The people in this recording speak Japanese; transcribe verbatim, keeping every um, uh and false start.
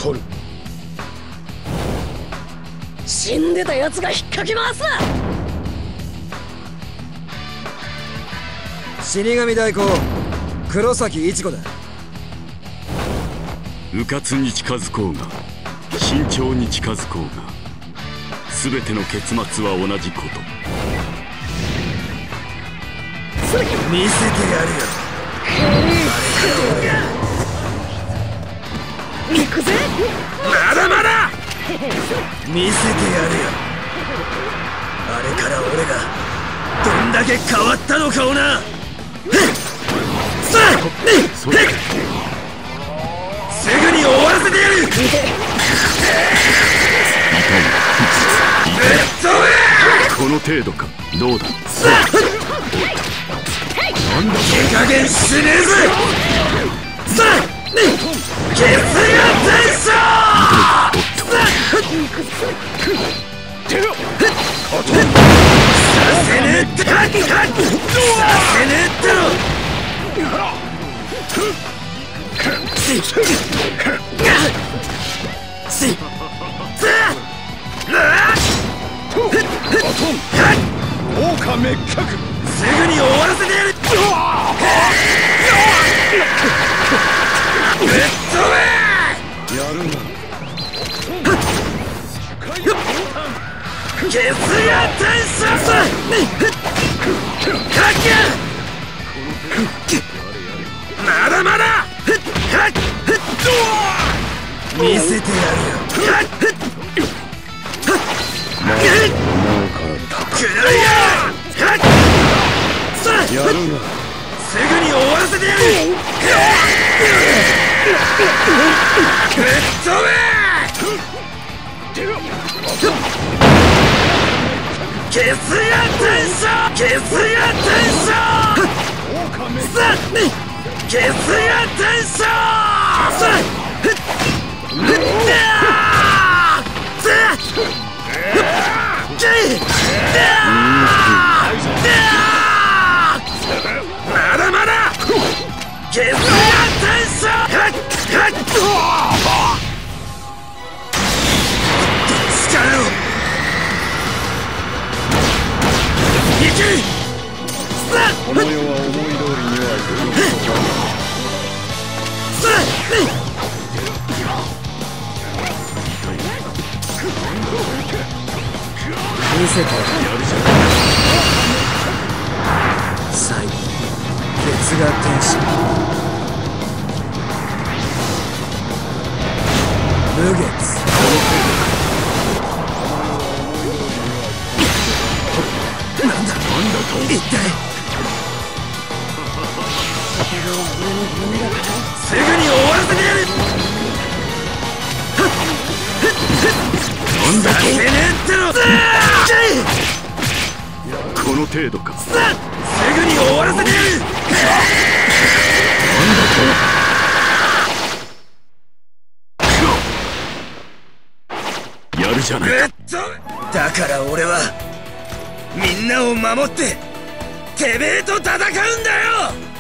取る。 死んでたやつが引っかき回すな。 死神代行黒崎一子だ。 迂闊に近づこうが慎重に近づこうが全ての結末は同じこと。 見せてやるよ。 行くぜ。 まだまだ見せてやるよ。あれから俺がどんだけ変わったのかをな。さあすぐに終わらせてやる。 この程度か。どうだ。 さあなんだ手加減しねえぜ。さあ決意は転生。させねえってさせねえってろ。 豪華滅却。 すぐに終わらせてやる。ぶっ飛べ。やるな。決意は転生。まだまだ見せてやるよ。くらいや。やるな。すぐに終わらせてやる。ぶっ飛べ。決意は転生。決意は転生。決意は転生。まだまだ決意は転生。力を行け。 この世は思い通りにはいかない。 見せてやるじゃん。最後ケツが天使。無月。なんだなんだと一体。すぐに終わらせてやる。なんだとせねえってろ。 この程度か。 すぐに終わらせてやる。 やるじゃないか。 だから俺はみんなを守っててめえと戦うんだよ。